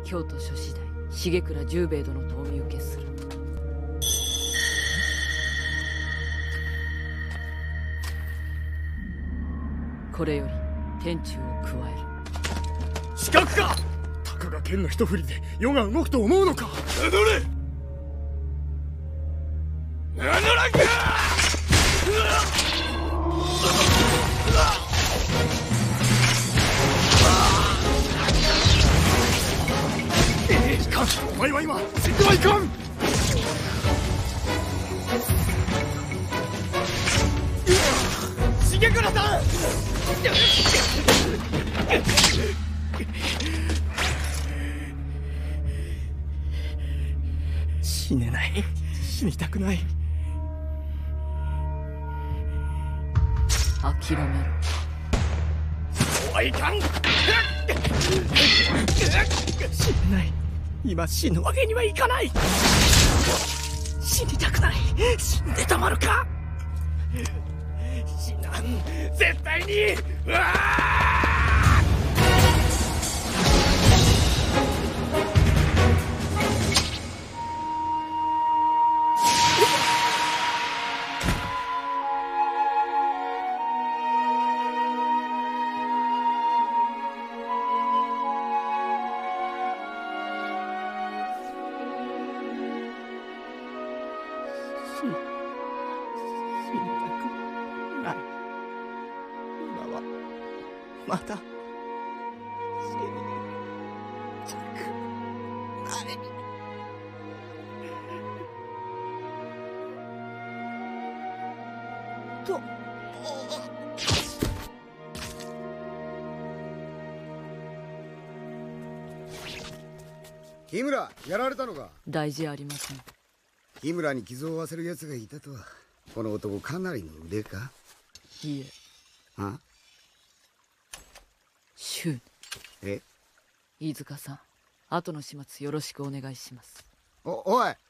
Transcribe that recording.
京都諸次第重倉十兵衛殿とお見受けする。これより天誅を加える。 刺客か。たかが剣の一振りで世が動くと思うのか。名乗れ。名乗らんか。いかん、お前は今死んではいかん。重倉さん。死ねない。死にたくない。 諦めろ。 そうはいかん。死ねない。今死ぬわけにはいかない。死にたくない。死んでたまるか。死なん、絶対に。うわ死にたくない。今はまだ死にたくない。と緋村、やられたのか。 大事ありません。 緋村に傷を負わせる奴がいたとは。この男かなりの腕か。 いえ。 あ？ 周。 え？ 飯塚さん、後の始末よろしくお願いします。 おい、